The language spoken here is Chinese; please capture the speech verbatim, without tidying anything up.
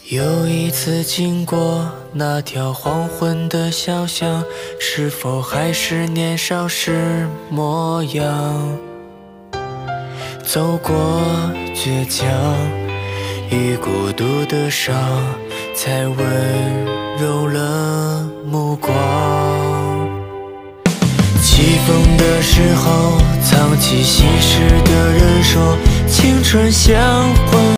又一次经过那条黄昏的小巷，是否还是年少时模样？走过倔强与孤独的伤，才温柔了目光。起风的时候，藏起心事的人说，青春像风。